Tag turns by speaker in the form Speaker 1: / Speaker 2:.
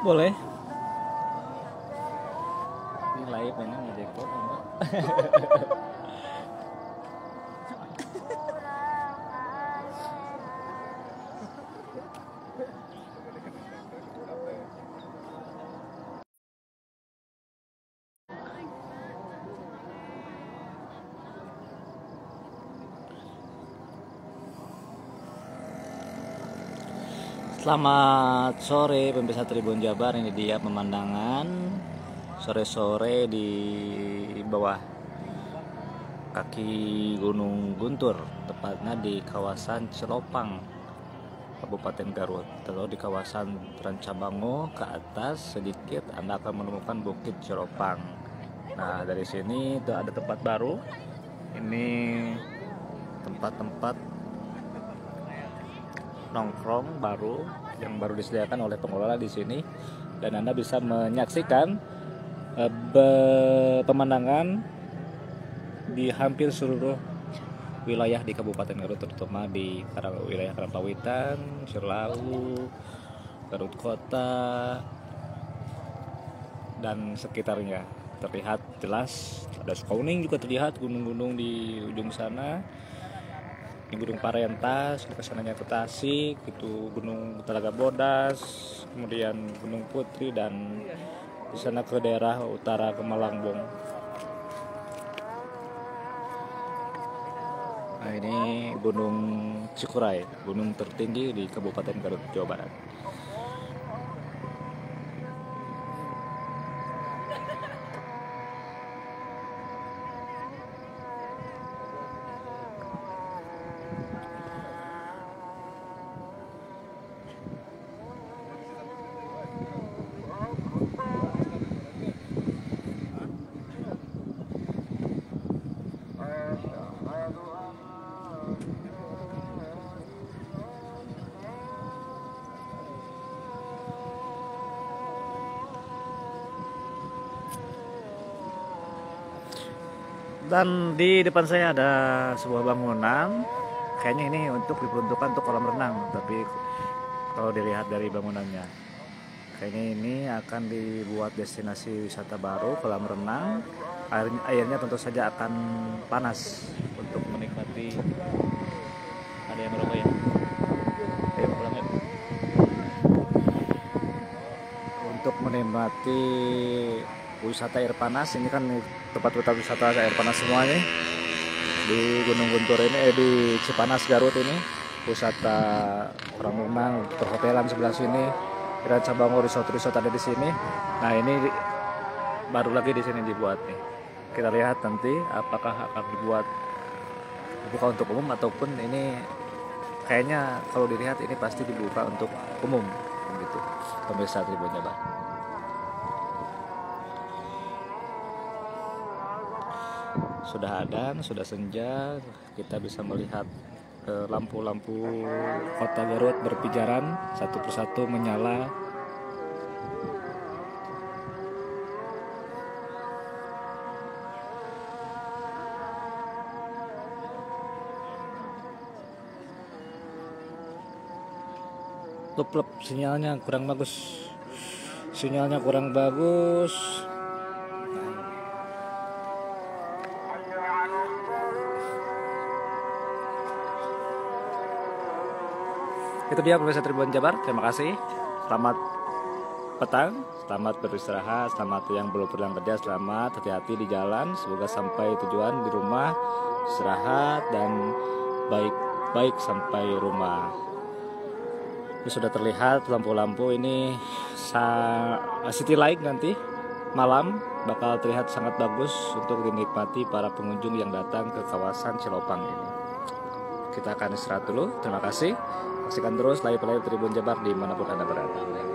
Speaker 1: Boleh. Ini live ini ngejekpot enggak? Selamat sore pemirsa Tribun Jabar, ini dia pemandangan sore-sore di bawah kaki Gunung Guntur, tepatnya di kawasan Celopang, Kabupaten Garut. Kalau di kawasan Rancabango ke atas sedikit Anda akan menemukan Bukit Celopang. Nah, dari sini itu ada tempat baru. Ini tempat-tempat nongkrong baru yang baru disediakan oleh pengelola di sini, dan Anda bisa menyaksikan pemandangan di hampir seluruh wilayah di Kabupaten Garut, terutama di wilayah Karampawitan, Sirlawu, Garut Kota dan sekitarnya. Terlihat jelas, ada Sukauning juga terlihat, gunung-gunung di ujung sana. Gunung Parentas, di kesananya ke Tasik, itu Gunung Telaga Bodas, kemudian Gunung Putri, dan di sana ke daerah utara ke Malangbong. Nah, ini Gunung Cikuray, gunung tertinggi di Kabupaten Garut, Jawa Barat. Dan di depan saya ada sebuah bangunan, kayaknya ini diperuntukkan untuk kolam renang, tapi kalau dilihat dari bangunannya, kayaknya ini akan dibuat destinasi wisata baru, kolam renang. Airnya tentu saja akan panas untuk menikmati. Ada yang merokok ya? Ayo pulang ya. Untuk menikmati wisata air panas, ini kan tempat-tempat wisata air panas semuanya di Gunung Guntur ini, di Cipanas Garut ini. Wisata kolam renang, perhotelan sebelah sini, Rancabango resort ada di sini. Nah, ini baru lagi di sini dibuat nih. Kita lihat nanti apakah akan dibuat dibuka untuk umum ataupun ini kayaknya kalau dilihat ini pasti dibuka untuk umum begitu. Pemirsa Tribun Jabar. Sudah adang, sudah senja, kita bisa melihat lampu-lampu kota Garut berpijaran satu persatu menyala. Lup-lup, sinyalnya kurang bagus. Itu dia pemirsa Tribun Jabar, terima kasih. Selamat petang, selamat beristirahat, selamat yang belum pulang kerja, selamat hati-hati di jalan, semoga sampai tujuan di rumah, istirahat dan baik-baik sampai rumah. Ini sudah terlihat lampu-lampu ini, city light nanti malam bakal terlihat sangat bagus untuk dinikmati para pengunjung yang datang ke kawasan Celopang ini. Kita akan istirahat dulu, terima kasih. Saksikan terus live Tribun Jabar dimanapun Anda berada.